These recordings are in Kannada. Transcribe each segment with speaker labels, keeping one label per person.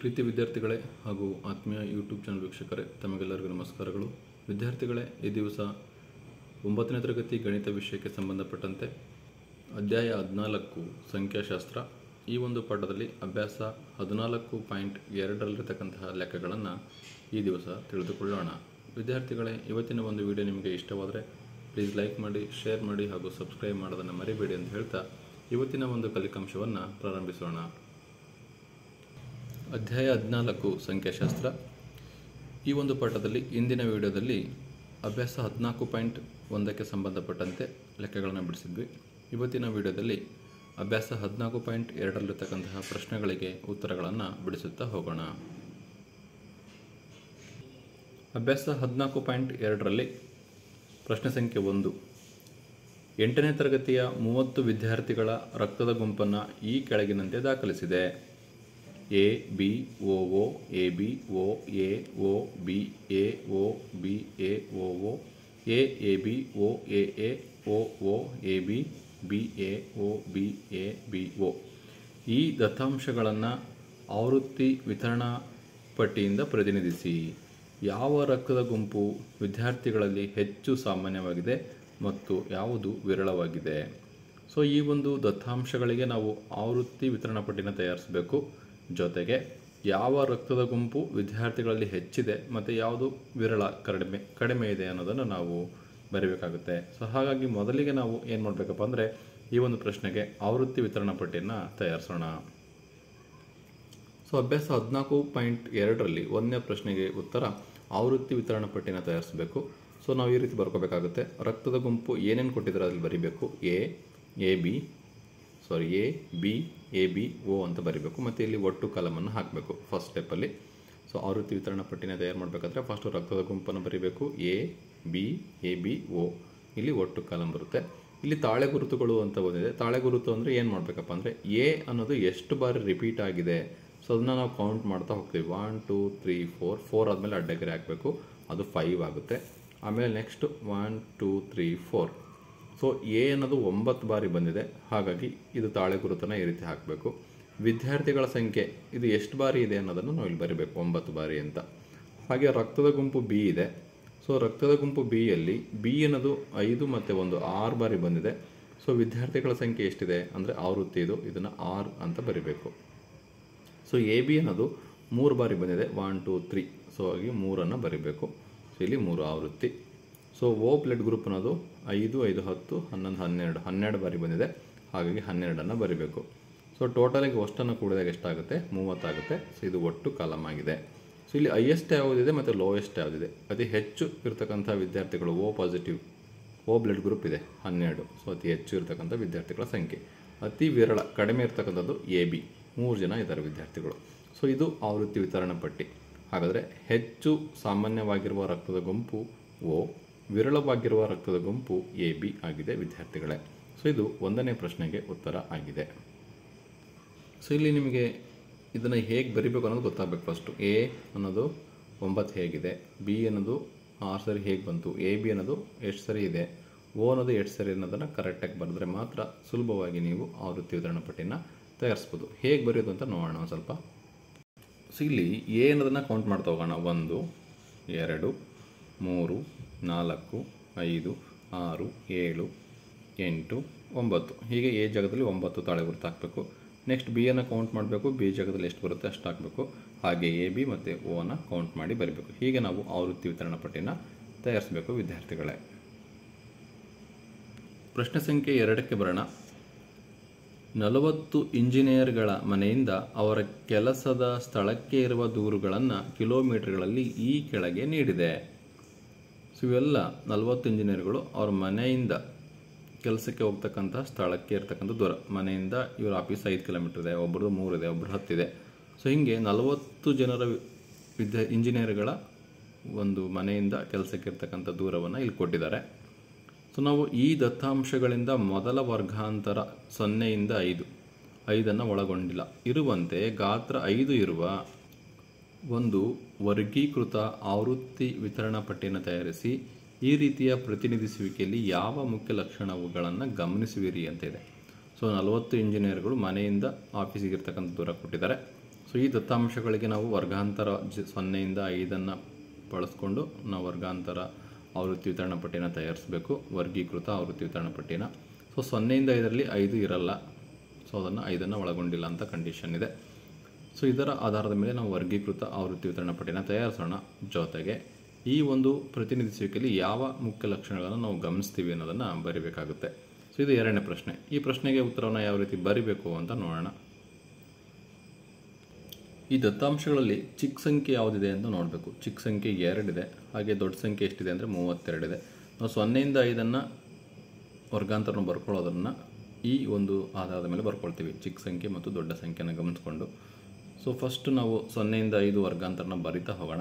Speaker 1: ಪ್ರೀತಿ ವಿದ್ಯಾರ್ಥಿಗಳೇ ಹಾಗೂ ಆತ್ಮೀಯ ಯೂಟ್ಯೂಬ್ ಚಾನಲ್ ವೀಕ್ಷಕರೇ, ತಮಗೆಲ್ಲರಿಗೂ ನಮಸ್ಕಾರಗಳು. ವಿದ್ಯಾರ್ಥಿಗಳೇ, ಈ ದಿವಸ 9ನೇ ತರಗತಿ ಗಣಿತ ವಿಷಯಕ್ಕೆ ಸಂಬಂಧಪಟ್ಟಂತೆ ಅಧ್ಯಾಯ 14 ಸಂಖ್ಯಾಶಾಸ್ತ್ರ ಈ ಒಂದು ಪಾಠದಲ್ಲಿ ಅಭ್ಯಾಸ 14.2ರಲ್ಲಿರತಕ್ಕಂತಹ ಲೆಕ್ಕಗಳನ್ನು ಈ ದಿವಸ ತಿಳಿದುಕೊಳ್ಳೋಣ. ವಿದ್ಯಾರ್ಥಿಗಳೇ, ಇವತ್ತಿನ ಒಂದು ವಿಡಿಯೋ ನಿಮಗೆ ಇಷ್ಟವಾದರೆ ಪ್ಲೀಸ್ ಲೈಕ್ ಮಾಡಿ, ಶೇರ್ ಮಾಡಿ ಹಾಗೂ ಸಬ್ಸ್ಕ್ರೈಬ್ ಮಾಡೋದನ್ನು ಮರಿಬೇಡಿ ಅಂತ ಹೇಳ್ತಾ ಇವತ್ತಿನ ಒಂದು ಕಲಿಕಾಂಶವನ್ನು ಪ್ರಾರಂಭಿಸೋಣ. ಅಧ್ಯಾಯ 14 ಸಂಖ್ಯಾಶಾಸ್ತ್ರ ಈ ಒಂದು ಪಾಠದಲ್ಲಿ ಇಂದಿನ ವಿಡಿಯೋದಲ್ಲಿ ಅಭ್ಯಾಸ 14.1ಕ್ಕೆ ಸಂಬಂಧಪಟ್ಟಂತೆ ಲೆಕ್ಕಗಳನ್ನು ಬಿಡಿಸಿದ್ವಿ. ಇವತ್ತಿನ ವಿಡಿಯೋದಲ್ಲಿ ಅಭ್ಯಾಸ 14.2ರಲ್ಲಿರತಕ್ಕಂತಹ ಪ್ರಶ್ನೆಗಳಿಗೆ ಉತ್ತರಗಳನ್ನು ಬಿಡಿಸುತ್ತಾ ಹೋಗೋಣ. ಅಭ್ಯಾಸ 14.2ರಲ್ಲಿ ಪ್ರಶ್ನೆ ಸಂಖ್ಯೆ 1. 8ನೇ ತರಗತಿಯ 30 ವಿದ್ಯಾರ್ಥಿಗಳ ರಕ್ತದ ಗುಂಪನ್ನು ಈ ಕೆಳಗಿನಂತೆ ದಾಖಲಿಸಿದೆ. A B O O A B O A O B A O B A O O A A B O A A O O A B B A O B A B O. ಈ ದತ್ತಾಂಶಗಳನ್ನು ಆವೃತ್ತಿ ವಿತರಣಾ ಪಟ್ಟಿಯಿಂದ ಪ್ರತಿನಿಧಿಸಿ. ಯಾವ ರಕ್ತದ ಗುಂಪು ವಿದ್ಯಾರ್ಥಿಗಳಲ್ಲಿ ಹೆಚ್ಚು ಸಾಮಾನ್ಯವಾಗಿದೆ ಮತ್ತು ಯಾವುದು ವಿರಳವಾಗಿದೆ? ಸೊ ಈ ಒಂದು ದತ್ತಾಂಶಗಳಿಗೆ ನಾವು ಆವೃತ್ತಿ ವಿತರಣಾ ಪಟ್ಟಿನ ತಯಾರಿಸಬೇಕು. ಜೊತೆಗೆ ಯಾವ ರಕ್ತದ ಗುಂಪು ವಿದ್ಯಾರ್ಥಿಗಳಲ್ಲಿ ಹೆಚ್ಚಿದೆ ಮತ್ತು ಯಾವುದು ವಿರಳ ಕಡಿಮೆ ಇದೆ ಅನ್ನೋದನ್ನು ನಾವು ಬರೀಬೇಕಾಗುತ್ತೆ. ಸೊ ಹಾಗಾಗಿ ಮೊದಲಿಗೆ ನಾವು ಏನು ಮಾಡಬೇಕಪ್ಪ ಅಂದರೆ ಈ ಒಂದು ಪ್ರಶ್ನೆಗೆ ಆವೃತ್ತಿ ವಿತರಣಾ ಪಟ್ಟಿಯನ್ನು ತಯಾರಿಸೋಣ. ಸೊ ಅಭ್ಯಾಸ 14.2ರಲ್ಲಿ 1ನೇ ಪ್ರಶ್ನೆಗೆ ಉತ್ತರ ಆವೃತ್ತಿ ವಿತರಣಾ ಪಟ್ಟಿನ ತಯಾರಿಸಬೇಕು. ಸೊ ನಾವು ಈ ರೀತಿ ಬರ್ಕೋಬೇಕಾಗುತ್ತೆ. ರಕ್ತದ ಗುಂಪು ಏನೇನು ಕೊಟ್ಟಿದ್ದಾರೆ ಅದ್ರಲ್ಲಿ ಬರೀಬೇಕು. A B A B O ಅಂತ ಬರೀಬೇಕು ಮತ್ತು ಇಲ್ಲಿ ಒಟ್ಟು ಕಾಲಮನ್ನು ಹಾಕಬೇಕು ಫಸ್ಟ್ ಸ್ಟೆಪ್ಪಲ್ಲಿ. ಸೊ ಆವೃತ್ತಿ ವಿತರಣಾ ಪಟ್ಟಿನ ತಯಾರು ಮಾಡಬೇಕಾದ್ರೆ ಫಸ್ಟು ರಕ್ತದ ಗುಂಪನ್ನು ಬರೀಬೇಕು. ಎ ಬಿ ಒ ಇಲ್ಲಿ ಒಟ್ಟು ಕಾಲಮ್ ಬರುತ್ತೆ. ಇಲ್ಲಿ ತಾಳೆ ಗುರುತುಗಳು ಅಂತ ಬಂದಿದೆ. ತಾಳೆ ಗುರುತು ಅಂದರೆ ಏನು ಮಾಡಬೇಕಪ್ಪ ಅಂದರೆ ಎ ಅನ್ನೋದು ಎಷ್ಟು ಬಾರಿ ರಿಪೀಟ್ ಆಗಿದೆ ಸೊ ಅದನ್ನು ನಾವು ಕೌಂಟ್ ಮಾಡ್ತಾ ಹೋಗ್ತೀವಿ. 1 2 3 4 ಆದಮೇಲೆ ಅಡ್ಡಗೆರೆ ಹಾಕಬೇಕು, ಅದು 5 ಆಗುತ್ತೆ. ಆಮೇಲೆ ನೆಕ್ಸ್ಟ್ 1 2 3 4. ಸೊ ಎ ಅನ್ನೋದು 9 ಬಾರಿ ಬಂದಿದೆ, ಹಾಗಾಗಿ ಇದು ತಾಳೆ ಗುರುತನ್ನು ಈ ರೀತಿ ಹಾಕಬೇಕು. ವಿದ್ಯಾರ್ಥಿಗಳ ಸಂಖ್ಯೆ ಇದು ಎಷ್ಟು ಬಾರಿ ಇದೆ ಅನ್ನೋದನ್ನು ನಾವು ಇಲ್ಲಿ ಬರೀಬೇಕು, 9 ಬಾರಿ ಅಂತ. ಹಾಗೆ ರಕ್ತದ ಗುಂಪು ಬಿ ಇದೆ. ಸೊ ರಕ್ತದ ಗುಂಪು ಬಿಯಲ್ಲಿ ಬಿ ಅನ್ನೋದು 5 ಮತ್ತು 1 6 ಬಾರಿ ಬಂದಿದೆ. ಸೊ ವಿದ್ಯಾರ್ಥಿಗಳ ಸಂಖ್ಯೆ ಎಷ್ಟಿದೆ ಅಂದರೆ ಆವೃತ್ತಿ ಇದನ್ನು 6 ಅಂತ ಬರೀಬೇಕು. ಸೊ ಎ ಬಿ ಅನ್ನೋದು 3 ಬಾರಿ ಬಂದಿದೆ, 1 2 3. ಸೊ ಹಾಗೆ 3ಅನ್ನು ಬರೀಬೇಕು. ಸೊ ಇಲ್ಲಿ 3 ಆವೃತ್ತಿ. ಸೊ ಓ ಬ್ಲಡ್ ಗ್ರೂಪ್ ಅನ್ನೋದು 5 5 10 11 12 ಬಾರಿ ಬಂದಿದೆ, ಹಾಗಾಗಿ 12ಅನ್ನು ಬರೀಬೇಕು. ಸೊ ಟೋಟಲಿಗೆ ಅಷ್ಟನ್ನು ಕೂಡಿದಾಗ ಎಷ್ಟಾಗುತ್ತೆ? 30 ಆಗುತ್ತೆ. ಸೊ ಇದು ಒಟ್ಟು ಕಾಲಮ್ ಆಗಿದೆ. ಸೊ ಇಲ್ಲಿ ಹೈಯೆಸ್ಟ್ ಯಾವುದಿದೆ ಮತ್ತು ಲೋಯೆಸ್ಟ್ ಯಾವುದಿದೆ? ಅತಿ ಹೆಚ್ಚು ಇರತಕ್ಕಂಥ ವಿದ್ಯಾರ್ಥಿಗಳು O positive O blood group ಇದೆ 12. ಸೊ ಅತಿ ಹೆಚ್ಚು ಇರತಕ್ಕಂಥ ವಿದ್ಯಾರ್ಥಿಗಳ ಸಂಖ್ಯೆ. ಅತಿ ವಿರಳ ಕಡಿಮೆ ಇರತಕ್ಕಂಥದ್ದು ಎ ಬಿ, 3 ಜನ ಇದ್ದಾರೆ ವಿದ್ಯಾರ್ಥಿಗಳು. ಸೊ ಇದು ಆವೃತ್ತಿ ವಿತರಣಾ ಪಟ್ಟಿ. ಹಾಗಾದರೆ ಹೆಚ್ಚು ಸಾಮಾನ್ಯವಾಗಿರುವ ರಕ್ತದ ಗುಂಪು ಓ, ವಿರಳವಾಗಿರುವ ರಕ್ತದ ಗುಂಪು ಎ ಬಿ ಆಗಿದೆ ವಿದ್ಯಾರ್ಥಿಗಳೇ. ಸೊ ಇದು 1ನೇ ಪ್ರಶ್ನೆಗೆ ಉತ್ತರ ಆಗಿದೆ. ಸೊ ಇಲ್ಲಿ ನಿಮಗೆ ಇದನ್ನು ಹೇಗೆ ಬರೀಬೇಕು ಅನ್ನೋದು ಗೊತ್ತಾಗಬೇಕು. ಫಸ್ಟು ಎ ಅನ್ನೋದು 9 ಹೇಗಿದೆ, ಬಿ ಅನ್ನೋದು 6 ಸರಿ ಹೇಗೆ ಬಂತು, ಎ ಬಿ ಅನ್ನೋದು ಎಷ್ಟು ಸರಿ ಇದೆ, ಓ ಅನ್ನೋದು ಎಷ್ಟು ಸರಿ ಅನ್ನೋದನ್ನು ಕರೆಕ್ಟಾಗಿ ಬರೆದ್ರೆ ಮಾತ್ರ ಸುಲಭವಾಗಿ ನೀವು ಆವೃತ್ತಿ ವಿತರಣಾ ಪಟ್ಟಿನ ತಯಾರಿಸ್ಬೋದು. ಹೇಗೆ ಬರೆಯೋದು ಅಂತ ನೋಡೋಣ ಒಂದು ಸ್ವಲ್ಪ. ಸೊ ಇಲ್ಲಿ ಎ ಅನ್ನೋದನ್ನು ಕೌಂಟ್ ಮಾಡ್ತಾ ಹೋಗೋಣ. 1 2 3 4 5 6 7 8 9. ಹೀಗೆ ಎ ಜಾಗದಲ್ಲಿ 9 ತಾಳೆ ಗುರುತು ಹಾಕಬೇಕು. ನೆಕ್ಸ್ಟ್ ಬಿ ಅನ್ನು ಕೌಂಟ್ ಮಾಡಬೇಕು. ಬಿ ಜಾಗದಲ್ಲಿ ಎಷ್ಟು ಬರುತ್ತೆ ಅಷ್ಟು ಹಾಕಬೇಕು. ಹಾಗೆ ಎ ಬಿ ಮತ್ತು ಓ ಅನ್ನು ಕೌಂಟ್ ಮಾಡಿ ಬರೀಬೇಕು. ಹೀಗೆ ನಾವು ಆವೃತ್ತಿ ವಿತರಣಾ ಪಟ್ಟಿನ ತಯಾರಿಸಬೇಕು ವಿದ್ಯಾರ್ಥಿಗಳೇ. ಪ್ರಶ್ನೆ ಸಂಖ್ಯೆ 2ಕ್ಕೆ ಬರೋಣ. 40 ಇಂಜಿನಿಯರ್ಗಳ ಮನೆಯಿಂದ ಅವರ ಕೆಲಸದ ಸ್ಥಳಕ್ಕೆ ಇರುವ ದೂರುಗಳನ್ನು ಕಿಲೋಮೀಟರ್ಗಳಲ್ಲಿ ಈ ಕೆಳಗೆ ನೀಡಿದೆ. ಸೊ ಇವೆಲ್ಲ 40 ಇಂಜಿನಿಯರ್ಗಳು ಅವ್ರ ಮನೆಯಿಂದ ಕೆಲಸಕ್ಕೆ ಹೋಗ್ತಕ್ಕಂಥ ಸ್ಥಳಕ್ಕೆ ಇರ್ತಕ್ಕಂಥ ದೂರ. ಮನೆಯಿಂದ ಇವ್ರ ಆಫೀಸ್ 5 ಕಿಲೋಮೀಟರ್ ಇದೆ, ಒಬ್ಬರದು 3 ಇದೆ, ಒಬ್ಬರು 10 ಇದೆ. ಸೊ ಹೀಗೆ 40 ಜನರ ಇಂಜಿನಿಯರ್ಗಳ ಒಂದು ಮನೆಯಿಂದ ಕೆಲಸಕ್ಕೆ ಇರ್ತಕ್ಕಂಥ ದೂರವನ್ನು ಇಲ್ಲಿ ಕೊಟ್ಟಿದ್ದಾರೆ. ಸೊ ನಾವು ಈ ದತ್ತಾಂಶಗಳಿಂದ ಮೊದಲ ವರ್ಗಾಂತರ 0 ಇಂದ 5 ಒಳಗೊಂಡಿಲ್ಲ ಇರುವಂತೆ ಗಾತ್ರ 5 ಇರುವ ಒಂದು ವರ್ಗೀಕೃತ ಆವೃತ್ತಿ ವಿತರಣಾ ಪಟ್ಟಿಯನ್ನು ತಯಾರಿಸಿ. ಈ ರೀತಿಯ ಪ್ರತಿನಿಧಿಸುವಿಕೆಯಲ್ಲಿ ಯಾವ ಮುಖ್ಯ ಲಕ್ಷಣಗಳನ್ನು ಗಮನಿಸುವಿರಿ ಅಂತ ಇದೆ. ಸೊ 40 ಇಂಜಿನಿಯರ್ಗಳು ಮನೆಯಿಂದ ಆಫೀಸಿಗೆ ಇರ್ತಕ್ಕಂಥ ದೂರ ಕೊಟ್ಟಿದ್ದಾರೆ. ಸೊ ಈ ದತ್ತಾಂಶಗಳಿಗೆ ನಾವು ವರ್ಗಾಂತರ 0ಇಂದ 5 ಬಳಸ್ಕೊಂಡು ನಾವು ವರ್ಗಾಂತರ ಆವೃತ್ತಿ ವಿತರಣಾ ಪಟ್ಟಿನ ತಯಾರಿಸಬೇಕು, ವರ್ಗೀಕೃತ ಆವೃತ್ತಿ ವಿತರಣಾ ಪಟ್ಟಿನ. ಸೊ 0ಇಂದ 5ರಲ್ಲಿ 5 ಇರಲ್ಲ, ಸೊ ಅದನ್ನು 5 ಒಳಗೊಂಡಿಲ್ಲ ಅಂತ ಕಂಡೀಷನ್ ಇದೆ. ಸೊ ಇದರ ಆಧಾರದ ಮೇಲೆ ನಾವು ವರ್ಗೀಕೃತ ಆವೃತ್ತಿ ವಿತರಣಾ ಪಟ್ಟಿನ ತಯಾರಿಸೋಣ. ಜೊತೆಗೆ ಈ ಒಂದು ಪ್ರತಿನಿಧಿಸುವಿಕೆಯಲ್ಲಿ ಯಾವ ಮುಖ್ಯ ಲಕ್ಷಣಗಳನ್ನು ನಾವು ಗಮನಿಸ್ತೀವಿ ಅನ್ನೋದನ್ನು ಬರಿಬೇಕಾಗುತ್ತೆ. ಸೊ ಇದು 2ನೇ ಪ್ರಶ್ನೆ. ಈ ಪ್ರಶ್ನೆಗೆ ಉತ್ತರವನ್ನು ಯಾವ ರೀತಿ ಬರಿಬೇಕು ಅಂತ ನೋಡೋಣ. ಈ ದತ್ತಾಂಶಗಳಲ್ಲಿ ಚಿಕ್ಕ ಸಂಖ್ಯೆ ಯಾವುದಿದೆ ಅಂತ ನೋಡಬೇಕು. ಚಿಕ್ಕ ಸಂಖ್ಯೆ 2 ಇದೆ, ಹಾಗೆ ದೊಡ್ಡ ಸಂಖ್ಯೆ ಎಷ್ಟಿದೆ ಅಂದರೆ 32 ಇದೆ. ನಾವು 0ಇಂದ 5 ವರ್ಗಾಂತರನ ಬರ್ಕೊಳ್ಳೋದನ್ನು ಈ ಒಂದು ಆಧಾರದ ಮೇಲೆ ಬರ್ಕೊಳ್ತೀವಿ, ಚಿಕ್ಕ ಸಂಖ್ಯೆ ಮತ್ತು ದೊಡ್ಡ ಸಂಖ್ಯೆನ ಗಮನಿಸ್ಕೊಂಡು. ಸೊ ಫಸ್ಟ್ ನಾವು 0ಇಂದ 5 ವರ್ಗಾಂತರನ ಬರಿತಾ ಹೋಗೋಣ.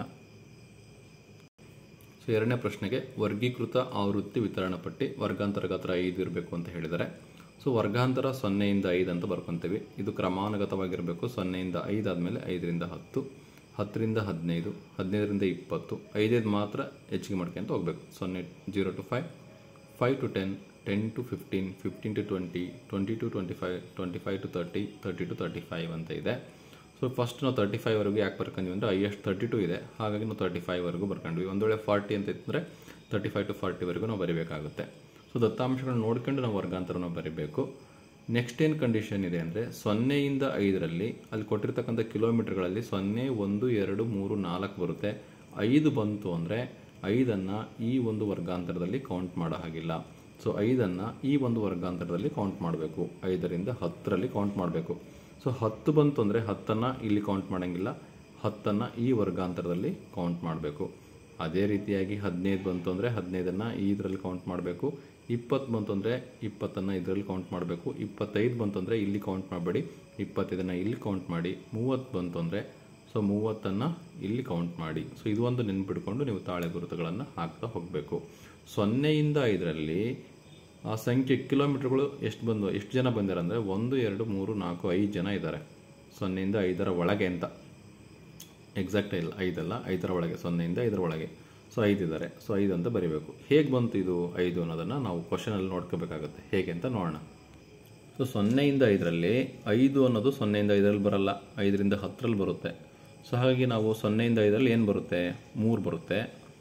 Speaker 1: ಸೊ 2ನೇ ಪ್ರಶ್ನೆಗೆ ವರ್ಗೀಕೃತ ಆವೃತ್ತಿ ವಿತರಣಾ ಪಟ್ಟಿ, ವರ್ಗಾಂತರ ಗಾತ್ರ 5 ಇರಬೇಕು ಅಂತ ಹೇಳಿದ್ದಾರೆ. ಸೊ ವರ್ಗಾಂತರ 0ಇಂದ 5 ಅಂತ ಬರ್ಕೊತೀವಿ. ಇದು ಕ್ರಮಾನುಗತವಾಗಿರಬೇಕು. 0ಇಂದ 5 ಆದಮೇಲೆ 5ರಿಂದ 10, 10ರಿಂದ 15, 15ರಿಂದ 20, 5 ಮಾತ್ರ ಹೆಚ್ಚಿಗೆ ಮಾಡ್ಕೊಂತ ಹೋಗಬೇಕು. 0 to 5, 5 to 10, 10 to 15, 15 to 20, 20 to 25, 25 to 30, 30 to 35 ಅಂತ ಇದೆ. ಸೊ ಫಸ್ಟ್ ನಾವು 35ವರೆಗೂ ಯಾಕೆ ಬರ್ಕೊಂಡ್ವಿ ಅಂದರೆ ಹೈಯೆಸ್ಟ್ 32 ಇದೆ, ಹಾಗಾಗಿ ನಾವು 35ವರೆಗೂ ಬರ್ಕೊಂಡ್ವಿ. ಒಂದು ವೇಳೆ 40 ಅಂತ ಇದ್ದರೆ 35 to 40ವರೆಗೂ ನಾವು ಬರೀಬೇಕಾಗುತ್ತೆ. ಸೊ ದತ್ತಾಂಶಗಳನ್ನ ನೋಡ್ಕೊಂಡು ನಾವು ವರ್ಗಾಂತರನ ಬರೀಬೇಕು. ನೆಕ್ಸ್ಟ್ ಏನು ಕಂಡೀಷನ್ ಇದೆ ಅಂದರೆ 0ಇಂದ 5ರಲ್ಲಿ ಅಲ್ಲಿ ಕೊಟ್ಟಿರ್ತಕ್ಕಂಥ ಕಿಲೋಮೀಟರ್ಗಳಲ್ಲಿ 0, 1, 2, 3, 4 ಬರುತ್ತೆ. 5 ಬಂತು ಅಂದರೆ 5 ಈ ಒಂದು ವರ್ಗಾಂತರದಲ್ಲಿ ಕೌಂಟ್ ಮಾಡೋ ಹಾಗಿಲ್ಲ. ಸೊ 5 ಈ ಒಂದು ವರ್ಗಾಂತರದಲ್ಲಿ ಕೌಂಟ್ ಮಾಡಬೇಕು. 5ರಿಂದ 10ರಲ್ಲಿ ಕೌಂಟ್ ಮಾಡಬೇಕು. ಸೊ 10 ಬಂತು ಅಂದರೆ 10 ಇಲ್ಲಿ ಕೌಂಟ್ ಮಾಡೋಂಗಿಲ್ಲ, 10 ಈ ವರ್ಗಾಂತರದಲ್ಲಿ ಕೌಂಟ್ ಮಾಡಬೇಕು. ಅದೇ ರೀತಿಯಾಗಿ 15 ಬಂತು ಅಂದರೆ 15 ಇದರಲ್ಲಿ ಕೌಂಟ್ ಮಾಡಬೇಕು. 20 ಬಂತು ಅಂದರೆ 20 ಇದರಲ್ಲಿ ಕೌಂಟ್ ಮಾಡಬೇಕು. 25 ಬಂತು ಅಂದರೆ ಇಲ್ಲಿ ಕೌಂಟ್ ಮಾಡಬೇಡಿ, 25 ಇಲ್ಲಿ ಕೌಂಟ್ ಮಾಡಿ. 30 ಬಂತು ಅಂದರೆ ಸೊ 30 ಇಲ್ಲಿ ಕೌಂಟ್ ಮಾಡಿ. ಸೊ ಇದು ಒಂದು ನೆನ್ಪಿಟ್ಕೊಂಡು ನೀವು ತಾಳೆ ಗುರುತುಗಳನ್ನು ಹಾಕ್ತಾ ಹೋಗಬೇಕು. 0ಇಂದ 5ರಲ್ಲಿ ಆ ಸಂಖ್ಯೆ ಕಿಲೋಮೀಟರ್ಗಳು ಎಷ್ಟು ಜನ ಬಂದಿದ್ದಾರೆ ಅಂದರೆ 1, 2, 3, 4, 5 ಜನ ಇದ್ದಾರೆ. 0ಇಂದ 5ರ ಒಳಗೆ ಅಂತ ಎಕ್ಸಾಕ್ಟ್ ಇಲ್ಲ, 5 ಅಲ್ಲ, 5ರ ಒಳಗೆ, 0ಇಂದ 5ರ ಒಳಗೆ. ಸೊ 5 ಇದ್ದಾರೆ. ಸೊ 5 ಅಂತ ಬರೀಬೇಕು. ಹೇಗೆ ಬಂತು ಇದು 5 ಅನ್ನೋದನ್ನು ನಾವು ಕ್ವಶನಲ್ಲಿ ನೋಡ್ಕೋಬೇಕಾಗುತ್ತೆ. ಹೇಗೆ ಅಂತ ನೋಡೋಣ. ಸೊ 0ಇಂದ 5ರಲ್ಲಿ 5 ಅನ್ನೋದು 0ಇಂದ 5ರಲ್ಲಿ ಬರಲ್ಲ, 5ರಿಂದ 10ರಲ್ಲಿ ಬರುತ್ತೆ. ಸೊ ಹಾಗಾಗಿ ನಾವು 0ಇಂದ 5ರಲ್ಲಿ ಏನು ಬರುತ್ತೆ, 3 ಬರುತ್ತೆ.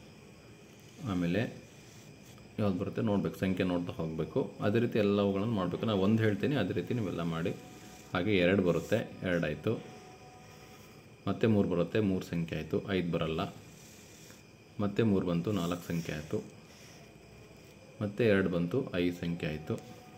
Speaker 1: ಆಮೇಲೆ ಯಾವ್ದು ಬರುತ್ತೆ ನೋಡಬೇಕು, ಸಂಖ್ಯೆ ನೋಡ್ತಾ ಹೋಗಬೇಕು. ಅದೇ ರೀತಿ ಎಲ್ಲವುಗಳನ್ನು ಮಾಡಬೇಕು. ನಾನು 1 ಹೇಳ್ತೀನಿ, ಅದೇ ರೀತಿ ನೀವೆಲ್ಲ ಮಾಡಿ. ಹಾಗೆ 2 ಬರುತ್ತೆ, 2 ಆಯಿತು. ಮತ್ತೆ 3 ಬರುತ್ತೆ, 3 ಸಂಖ್ಯೆ ಆಯಿತು. 5 ಬರಲ್ಲ. ಮತ್ತೆ 3 ಬಂತು, 4 ಸಂಖ್ಯೆ ಆಯಿತು. ಮತ್ತೆ 2 ಬಂತು, 5 ಸಂಖ್ಯೆ ಆಯಿತು.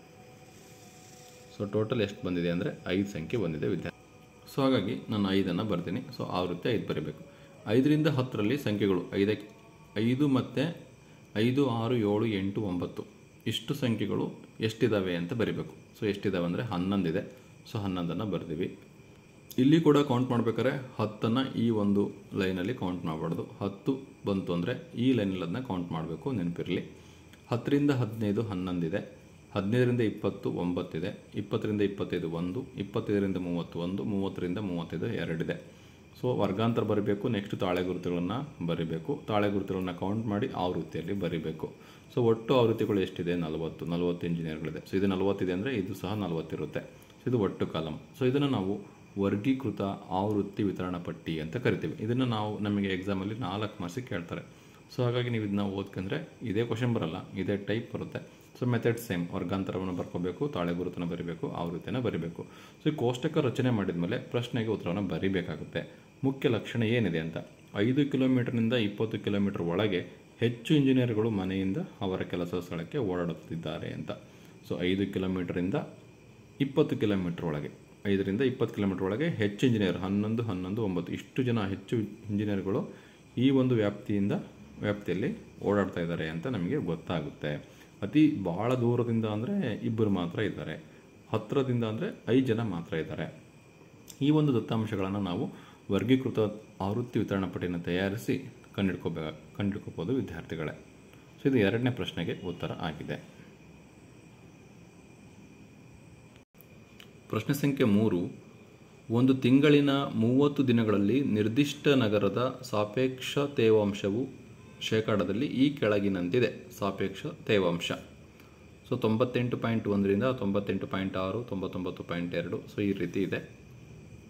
Speaker 1: ಸೊ ಟೋಟಲ್ ಎಷ್ಟು ಬಂದಿದೆ ಅಂದರೆ 5 ಸಂಖ್ಯೆ ಬಂದಿದೆ ವಿದ್ಯಾರ್ಥಿ. ಸೊ ಹಾಗಾಗಿ ನಾನು 5 ಬರ್ತೀನಿ. ಸೊ ಆವೃತ್ತಿ 5 ಬರೀಬೇಕು. 5ರಿಂದ 10ರಲ್ಲಿ ಸಂಖ್ಯೆಗಳು 5 ಮತ್ತು 5, 6, 7, 8, 9 ಇಷ್ಟು ಸಂಖ್ಯೆಗಳು ಎಷ್ಟಿದ್ದಾವೆ ಅಂತ ಬರೀಬೇಕು. ಸೊ ಎಷ್ಟಿದ್ದಾವೆ ಅಂದರೆ 11 ಇದೆ. ಸೊ 11 ಬರ್ತೀವಿ. ಇಲ್ಲಿ ಕೂಡ ಕೌಂಟ್ ಮಾಡ್ಬೇಕಾದ್ರೆ 10 ಈ ಒಂದು ಲೈನಲ್ಲಿ ಕೌಂಟ್ ಮಾಡಬಾರ್ದು. 10 ಬಂತು ಅಂದರೆ ಈ ಲೈನಲ್ಲಿ ಅದನ್ನ ಕೌಂಟ್ ಮಾಡಬೇಕು, ನೆನಪಿರಲಿ. 10ರಿಂದ 15 11 ಇದೆ. 15ರಿಂದ 20 9 ಇದೆ. 20ರಿಂದ 25 1, 25ರಿಂದ 30 1, 30ರಿಂದ 35 2 ಇದೆ. ಸೊ ವರ್ಗಾಂತರ ಬರೀಬೇಕು. ನೆಕ್ಸ್ಟ್ ತಾಳೆ ಗುರುತುಗಳನ್ನು ಬರೀಬೇಕು. ತಾಳೆ ಗುರುತುಗಳನ್ನು ಕೌಂಟ್ ಮಾಡಿ ಆವೃತ್ತಿಯಲ್ಲಿ ಬರೀಬೇಕು. ಸೊ ಒಟ್ಟು ಆವೃತ್ತಿಗಳು ಎಷ್ಟಿದೆ, 40 ಇಂಜಿನಿಯರ್ಗಳಿದೆ. ಸೊ ಇದು 40 ಇದೆ ಅಂದರೆ ಇದು ಸಹ 40 ಇರುತ್ತೆ. ಸೊ ಇದು ಒಟ್ಟು ಕಾಲಮ್. ಸೊ ಇದನ್ನು ನಾವು ವರ್ಗೀಕೃತ ಆವೃತ್ತಿ ವಿತರಣಾ ಪಟ್ಟಿ ಅಂತ ಕರಿತೀವಿ. ಇದನ್ನು ನಮಗೆ ಎಕ್ಸಾಮಲ್ಲಿ 4 ಮಾರ್ಕ್ಸಿಗೆ ಕೇಳ್ತಾರೆ. ಸೊ ಹಾಗಾಗಿ ನೀವು ಇದನ್ನ ಓದ್ಕೊಂಡ್ರೆ ಇದೇ ಕ್ವಶನ್ ಬರಲ್ಲ, ಇದೇ ಟೈಪ್ ಬರುತ್ತೆ. ಸೊ ಮೆಥಡ್ ಸೇಮ್, ವರ್ಗಾಂತರವನ್ನು ಬರ್ಕೋಬೇಕು, ತಾಳೆ ಗುರುತನ್ನು ಬರೀಬೇಕು, ಆವೃತ್ತಿನ ಬರೀಬೇಕು. ಸೊ ಈ ಕೋಷ್ಟಕ ರಚನೆ ಮಾಡಿದ ಮೇಲೆ ಪ್ರಶ್ನೆಗೆ ಉತ್ತರವನ್ನು ಬರೀಬೇಕಾಗುತ್ತೆ. ಮುಖ್ಯ ಲಕ್ಷಣ ಏನಿದೆ ಅಂತ, 5 ಕಿಲೋಮೀಟರ್ನಿಂದ 20 ಕಿಲೋಮೀಟರ್ ಒಳಗೆ ಹೆಚ್ಚು ಇಂಜಿನಿಯರ್ಗಳು ಮನೆಯಿಂದ ಅವರ ಕೆಲಸ ಸ್ಥಳಕ್ಕೆ ಓಡಾಡುತ್ತಿದ್ದಾರೆ ಅಂತ. ಸೊ 5 ಕಿಲೋಮೀಟರಿಂದ 20 ಕಿಲೋಮೀಟರ್ ಒಳಗೆ, 5ರಿಂದ 20 ಕಿಲೋಮೀಟರ್ ಒಳಗೆ ಹೆಚ್ಚು ಇಂಜಿನಿಯರ್ 11, 11, 9 ಇಷ್ಟು ಜನ ಹೆಚ್ಚು ಇಂಜಿನಿಯರ್ಗಳು ಈ ಒಂದು ವ್ಯಾಪ್ತಿಯಲ್ಲಿ ಓಡಾಡ್ತಾ ಇದ್ದಾರೆ ಅಂತ ನಮಗೆ ಗೊತ್ತಾಗುತ್ತೆ. ಅತಿ ಭಾಳ ದೂರದಿಂದ ಅಂದರೆ 2 ಮಾತ್ರ ಇದ್ದಾರೆ, ಹತ್ತಿರದಿಂದ ಅಂದರೆ 5 ಜನ ಮಾತ್ರ ಇದ್ದಾರೆ. ಈ ಒಂದು ದತ್ತಾಂಶಗಳನ್ನು ನಾವು ವರ್ಗೀಕೃತ ಆವೃತ್ತಿ ವಿತರಣಾ ಪಟ್ಟಿಯನ್ನು ತಯಾರಿಸಿ ಕಂಡುಹಿಡ್ಕೋಬೋದು ವಿದ್ಯಾರ್ಥಿಗಳೇ. ಸೊ ಇದು 2ನೇ ಪ್ರಶ್ನೆಗೆ ಉತ್ತರ ಆಗಿದೆ. ಪ್ರಶ್ನೆ ಸಂಖ್ಯೆ 3, ಒಂದು ತಿಂಗಳಿನ 30 ದಿನಗಳಲ್ಲಿ ನಿರ್ದಿಷ್ಟ ನಗರದ ಸಾಪೇಕ್ಷ ತೇವಾಂಶವು ಶೇಕಡಾದಲ್ಲಿ ಈ ಕೆಳಗಿನಂತಿದೆ. ಸಾಪೇಕ್ಷ ತೇವಾಂಶ ಸೊ 98.1ರಿಂದ 98.6, 99.2 ಸೊ ಈ ರೀತಿ ಇದೆ.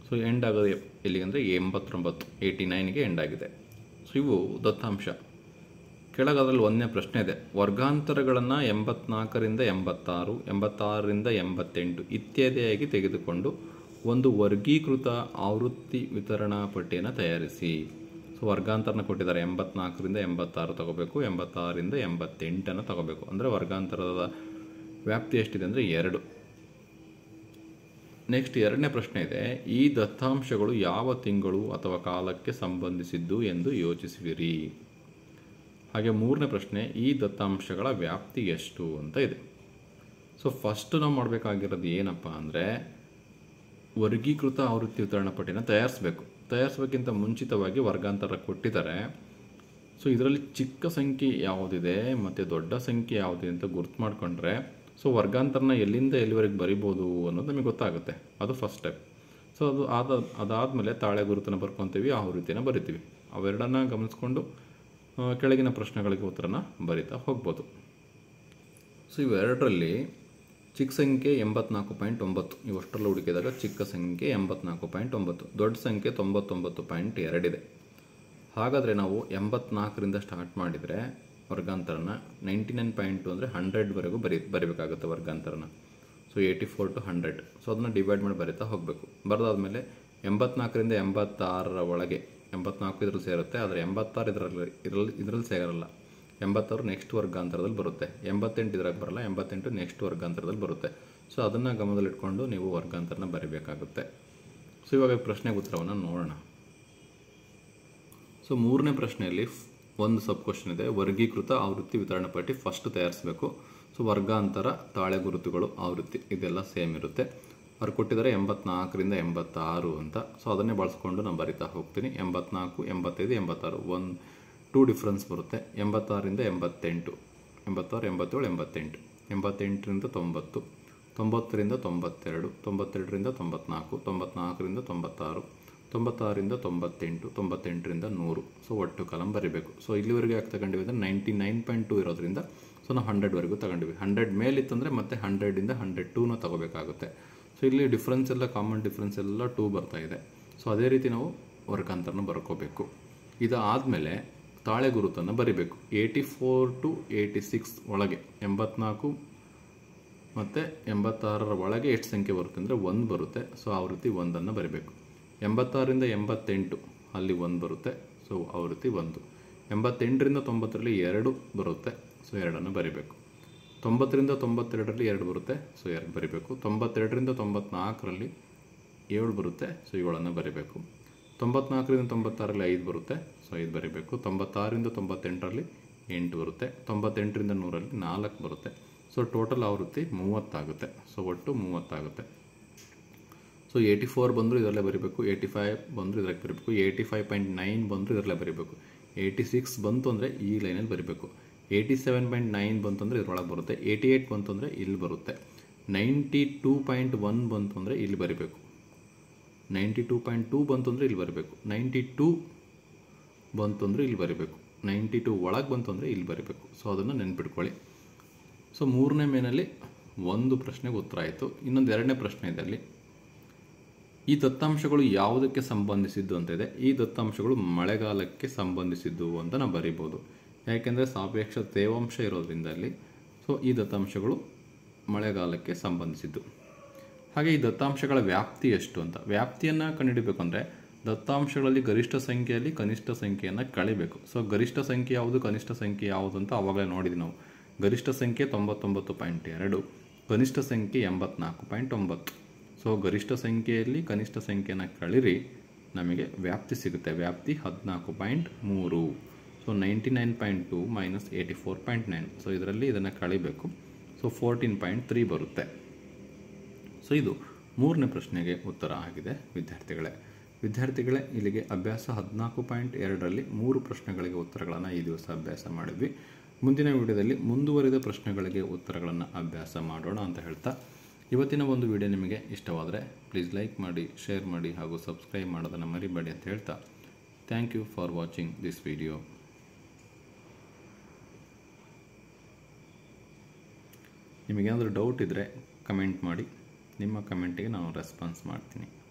Speaker 1: ಸೊ ಎಂಡ್ ಆಗೋದು ಎಲ್ಲಿಗೆ ಅಂದರೆ 89, 89ಗೆ ಎಂಡ್ ಆಗಿದೆ. ಸೊ ಇವು ದತ್ತಾಂಶ. ಕೆಳಗೆ ಅದರಲ್ಲಿ ಒಂದನೇ ಪ್ರಶ್ನೆ ಇದೆ, ವರ್ಗಾಂತರಗಳನ್ನು 84ರಿಂದ 86, 86ರಿಂದ 88 ಇತ್ಯಾದಿಯಾಗಿ ತೆಗೆದುಕೊಂಡು ಒಂದು ವರ್ಗೀಕೃತ ಆವೃತ್ತಿ ವಿತರಣಾ ಪಟ್ಟಿಯನ್ನು ತಯಾರಿಸಿ. ಸೊ ವರ್ಗಾಂತರನ ಕೊಟ್ಟಿದ್ದಾರೆ, 84ರಿಂದ 86 ತಗೋಬೇಕು, 86ರಿಂದ 88 ತಗೋಬೇಕು. ಅಂದರೆ ವರ್ಗಾಂತರದ ವ್ಯಾಪ್ತಿ ಎಷ್ಟಿದೆ ಅಂದರೆ 2. ನೆಕ್ಸ್ಟ್ ಎರಡನೇ ಪ್ರಶ್ನೆ ಇದೆ, ಈ ದತ್ತಾಂಶಗಳು ಯಾವ ತಿಂಗಳು ಅಥವಾ ಕಾಲಕ್ಕೆ ಸಂಬಂಧಿಸಿದ್ದು ಎಂದು ಯೋಚಿಸುವಿರಿ. ಹಾಗೆ ಮೂರನೇ ಪ್ರಶ್ನೆ, ಈ ದತ್ತಾಂಶಗಳ ವ್ಯಾಪ್ತಿ ಎಷ್ಟು ಅಂತ ಇದೆ. ಸೊ ಫಸ್ಟ್ ನಾವು ಮಾಡಬೇಕಾಗಿರೋದು ಏನಪ್ಪ ಅಂದರೆ ವರ್ಗೀಕೃತ ಆವೃತ್ತಿ ವಿತರಣಾ ಪಟ್ಟಿನ ತಯಾರಿಸಬೇಕಿಂತ ಮುಂಚಿತವಾಗಿ ವರ್ಗಾಂತರ ಕೊಟ್ಟಿದ್ದಾರೆ. ಸೊ ಇದರಲ್ಲಿ ಚಿಕ್ಕ ಸಂಖ್ಯೆ ಯಾವುದಿದೆ ಮತ್ತು ದೊಡ್ಡ ಸಂಖ್ಯೆ ಯಾವುದಿದೆ ಅಂತ ಗುರ್ತು ಮಾಡಿಕೊಂಡ್ರೆ ಸೊ ವರ್ಗಾಂತರನ ಎಲ್ಲಿಂದ ಎಲ್ಲಿವರೆಗೆ ಬರಿಬೋದು ಅನ್ನೋದು ನಮಗೆ ಗೊತ್ತಾಗುತ್ತೆ. ಅದು ಫಸ್ಟ್ ಸ್ಟೆಪ್. ಸೊ ಅದಾದಮೇಲೆ ತಾಳೆ ಗುರುತನ್ನು ಬರ್ಕೊತೀವಿ, ಆವೃತ್ತಿನ ಬರಿತೀವಿ. ಅವೆರಡನ್ನ ಗಮನಿಸ್ಕೊಂಡು ಕೆಳಗಿನ ಪ್ರಶ್ನೆಗಳಿಗೆ ಉತ್ತರನ ಬರಿತಾ ಹೋಗ್ಬೋದು. ಸೊ ಇವೆರಡರಲ್ಲಿ ಚಿಕ್ಕ ಸಂಖ್ಯೆ 84.9 ಇವಷ್ಟರಲ್ಲಿ ಹುಡುಕಿದಾಗ ಚಿಕ್ಕ ಸಂಖ್ಯೆ 84.9, ದೊಡ್ಡ ಸಂಖ್ಯೆ 99.2 ಇದೆ. ಹಾಗಾದರೆ ನಾವು 84ರಿಂದ ಸ್ಟಾರ್ಟ್ ಮಾಡಿದರೆ ವರ್ಗಾಂತರನ 99.2 ಅಂದರೆ 100ವರೆಗೂ ಬರಿಬೇಕಾಗುತ್ತೆ ವರ್ಗಾಂತರನ. So 84 to 100. ಸೊ ಅದನ್ನು ಡಿವೈಡ್ ಮಾಡಿ ಬರಿತಾ ಹೋಗಬೇಕು. ಬರೆದಾದ್ಮೇಲೆ 84ರಿಂದ 86ರ ಒಳಗೆ 84 ಇದರಲ್ಲಿ ಸೇರುತ್ತೆ, ಆದರೆ 86 ಇದರಲ್ಲಿ ಸೇರಲ್ಲ. 86 ನೆಕ್ಸ್ಟ್ ವರ್ಗಾಂತರದಲ್ಲಿ ಬರುತ್ತೆ, 88 ಇದ್ರಾಗ ಬರಲ್ಲ, 88 ನೆಕ್ಸ್ಟ್ ವರ್ಗಾಂತರದಲ್ಲಿ ಬರುತ್ತೆ. ಸೊ ಅದನ್ನು ಗಮನದಲ್ಲಿಟ್ಕೊಂಡು ನೀವು ವರ್ಗಾಂತರನ ಬರಿಬೇಕಾಗುತ್ತೆ. ಸೊ ಇವಾಗ ಪ್ರಶ್ನೆಗೆ ಉತ್ತರವನ್ನು ನೋಡೋಣ. ಸೊ ಮೂರನೇ ಪ್ರಶ್ನೆಯಲ್ಲಿ ಒಂದು ಸಬ್ ಕ್ವಶನ್ ಇದೆ, ವರ್ಗೀಕೃತ ಆವೃತ್ತಿ ವಿತರಣಾ ಪಟ್ಟಿ ಫಸ್ಟ್ ತಯಾರಿಸಬೇಕು. ಸೊ ವರ್ಗಾಂತರ, ತಾಳೆ ಗುರುತುಗಳು, ಆವೃತ್ತಿ ಇದೆಲ್ಲ ಸೇಮ್ ಇರುತ್ತೆ. ಅವ್ರು ಕೊಟ್ಟಿದ್ದಾರೆ 84ರಿಂದ 86 ಅಂತ. ಸೊ ಅದನ್ನೇ ಬಳಸ್ಕೊಂಡು ನಾನು ಬರಿತಾ ಹೋಗ್ತೀನಿ. 84, 85, 86 2 ಡಿಫ್ರೆನ್ಸ್ ಬರುತ್ತೆ. 86ರಿಂದ 88, 86, 87, 88, 88ರಿಂದ 90, 90ರಿಂದ 92, 92ರಿಂದ 94, 94ರಿಂದ 96, 96ರಿಂದ 98, 98ರಿಂದ 100. ಸೊ ಒಟ್ಟು ಕಾಲಮ್ ಬರೀಬೇಕು. ಸೊ ಇಲ್ಲಿವರೆಗೆ ಯಾಕೆ ತಗೊಂಡಿವಿ ಅಂದರೆ 99.2 ಇರೋದ್ರಿಂದ ಸೊ ನಾವು 100ವರೆಗೂ ತಗೊಂಡಿವಿ. 100 ಮೇಲಿತ್ತಂದರೆ ಮತ್ತೆ 100ರಿಂದ 102ನ ತಗೋಬೇಕಾಗುತ್ತೆ. ಸೊ ಇಲ್ಲಿ ಡಿಫ್ರೆನ್ಸ್ ಎಲ್ಲ ಕಾಮನ್ ಡಿಫ್ರೆನ್ಸ್ ಎಲ್ಲ 2 ಬರ್ತಾ ಇದೆ. ಸೊ ಅದೇ ರೀತಿ ನಾವು ವರ್ಗಾಂತರನ ಬರ್ಕೋಬೇಕು. ಇದಾದಮೇಲೆ ತಾಳೆ ಗುರುತನ್ನು ಬರಿಬೇಕು. 84 to 86 ಒಳಗೆ 84 ಮತ್ತು 86ರ ಒಳಗೆ ಎಷ್ಟು ಸಂಖ್ಯೆ ಬರುತ್ತೆ ಅಂದರೆ 1 ಬರುತ್ತೆ. ಸೊ ಆವೃತ್ತಿ 1ಅನ್ನು ಬರಿಬೇಕು. 86ರಿಂದ 88 ಅಲ್ಲಿ 1 ಬರುತ್ತೆ. ಸೊ ಆವೃತ್ತಿ 1. 88ರಿಂದ 90ರಲ್ಲಿ 2 ಬರುತ್ತೆ. ಸೊ 2ಅನ್ನು ಬರಿಬೇಕು. 90ರಿಂದ 92ರಲ್ಲಿ 2 ಬರುತ್ತೆ. ಸೊ 2 ಬರಿಬೇಕು. 92ರಿಂದ 94ರಲ್ಲಿ 7 ಬರುತ್ತೆ. ಸೊ 7ಅನ್ನು ಬರಿಬೇಕು. 94ರಿಂದ 96ರಲ್ಲಿ 5 ಬರುತ್ತೆ. ಸೊ 5 ಬರಿಬೇಕು. 96ರಿಂದ 98ರಲ್ಲಿ 8 ಬರುತ್ತೆ. 98ರಿಂದ 100ರಲ್ಲಿ 4 ಬರುತ್ತೆ. ಸೊ ಟೋಟಲ್ ಆವೃತ್ತಿ 30 ಆಗುತ್ತೆ. ಸೊ ಒಟ್ಟು 30 ಆಗುತ್ತೆ. ಸೊ 84 ಬಂದರೂ ಇದರಲ್ಲೇ ಬರೀಬೇಕು, 85 ಬಂದರೂ ಇದರಲ್ಲಿ ಬರೀಬೇಕು, 85.9 ಬಂದರೂ ಇದರಲ್ಲೇ ಬರೀಬೇಕು, 86 ಬಂತು ಅಂದರೆ ಈ ಲೈನಲ್ಲಿ ಬರೀಬೇಕು, 87.9 ಬಂತು ಅಂದರೆ ಇದರೊಳಗೆ ಬರುತ್ತೆ, 88 ಬಂತು ಅಂದರೆ ಇಲ್ಲಿ ಬರುತ್ತೆ, 92.1 ಬಂತು ಅಂದರೆ ಇಲ್ಲಿ ಬರೀಬೇಕು, 92.2 ಬಂತು ಅಂದರೆ ಇಲ್ಲಿ ಬರಬೇಕು, 92 ಬಂತು ಅಂದರೆ ಇಲ್ಲಿ ಬರೀಬೇಕು, 92 ಒಳಗೆ ಬಂತು ಅಂದರೆ ಇಲ್ಲಿ ಬರೀಬೇಕು. ಸೊ ಅದನ್ನು ನೆನ್ಪಿಟ್ಕೊಳ್ಳಿ. ಸೊ ಮೂರನೇ ಮೇನಲ್ಲಿ ಒಂದು ಪ್ರಶ್ನೆಗೆ ಉತ್ತರ ಆಯಿತು. ಇನ್ನೊಂದು ಎರಡನೇ ಪ್ರಶ್ನೆ ಇದೆ. ಅಲ್ಲಿ ಈ ದತ್ತಾಂಶಗಳು ಯಾವುದಕ್ಕೆ ಸಂಬಂಧಿಸಿದ್ದು ಅಂತ ಇದೆ. ಈ ದತ್ತಾಂಶಗಳು ಮಳೆಗಾಲಕ್ಕೆ ಸಂಬಂಧಿಸಿದ್ದು ಅಂತ ನಾವು ಬರೀಬೋದು. ಯಾಕೆಂದರೆ ಸಾಪೇಕ್ಷ ತೇವಾಂಶ ಇರೋದ್ರಿಂದ ಅಲ್ಲಿ ಸೊ ಈ ದತ್ತಾಂಶಗಳು ಮಳೆಗಾಲಕ್ಕೆ ಸಂಬಂಧಿಸಿದ್ದು. ಹಾಗೆ ಈ ದತ್ತಾಂಶಗಳ ವ್ಯಾಪ್ತಿ ಎಷ್ಟು ಅಂತ, ವ್ಯಾಪ್ತಿಯನ್ನು ಕಂಡುಹಿಡಬೇಕು ಅಂದರೆ ದತ್ತಾಂಶಗಳಲ್ಲಿ ಗರಿಷ್ಠ ಸಂಖ್ಯೆಯಲ್ಲಿ ಕನಿಷ್ಠ ಸಂಖ್ಯೆಯನ್ನು ಕಳಿಬೇಕು. ಸೊ ಗರಿಷ್ಠ ಸಂಖ್ಯೆ ಯಾವುದು, ಕನಿಷ್ಠ ಸಂಖ್ಯೆ ಯಾವುದು ಅಂತ ಆವಾಗಲೇ ನೋಡಿದ್ವಿ ನಾವು. ಗರಿಷ್ಠ ಸಂಖ್ಯೆ 99.2, ಕನಿಷ್ಠ ಸಂಖ್ಯೆ 84.9. ಸೊ ಗರಿಷ್ಠ ಸಂಖ್ಯೆಯಲ್ಲಿ ಕನಿಷ್ಠ ಸಂಖ್ಯೆಯನ್ನು ಕಳಿರಿ, ನಮಗೆ ವ್ಯಾಪ್ತಿ ಸಿಗುತ್ತೆ. ವ್ಯಾಪ್ತಿ 14.3. So 99.2 minus 84.9. ಸೊ ಇದರಲ್ಲಿ ಇದನ್ನು ಕಳಿಬೇಕು. ಸೊ 14.3 ಬರುತ್ತೆ. ಸೊ ಇದು ಮೂರನೇ ಪ್ರಶ್ನೆಗೆ ಉತ್ತರ ಆಗಿದೆ ವಿದ್ಯಾರ್ಥಿಗಳೇ. ಇಲ್ಲಿಗೆ ಅಭ್ಯಾಸ 14.2ರಲ್ಲಿ 3 ಪ್ರಶ್ನೆಗಳಿಗೆ ಉತ್ತರಗಳನ್ನು ಈ ದಿವಸ ಅಭ್ಯಾಸ ಮಾಡಿದ್ವಿ. ಮುಂದಿನ ವಿಡಿಯೋದಲ್ಲಿ ಮುಂದುವರಿದ ಪ್ರಶ್ನೆಗಳಿಗೆ ಉತ್ತರಗಳನ್ನು ಅಭ್ಯಾಸ ಮಾಡೋಣ ಅಂತ ಹೇಳ್ತಾ, ಇವತ್ತಿನ ಒಂದು ವಿಡಿಯೋ ನಿಮಗೆ ಇಷ್ಟವಾದರೆ ಪ್ಲೀಸ್ ಲೈಕ್ ಮಾಡಿ, ಶೇರ್ ಮಾಡಿ ಹಾಗೂ ಸಬ್ಸ್ಕ್ರೈಬ್ ಮಾಡೋದನ್ನು ಮರಿಬೇಡಿ ಅಂತ ಹೇಳ್ತಾ, thank you for watching this video. ನಿಮಗೇನಾದರೂ ಡೌಟ್ ಇದ್ದರೆ ಕಮೆಂಟ್ ಮಾಡಿ, ನಿಮ್ಮ ಕಮೆಂಟಿಗೆ ನಾನು ರೆಸ್ಪಾನ್ಸ್ ಮಾಡ್ತೀನಿ.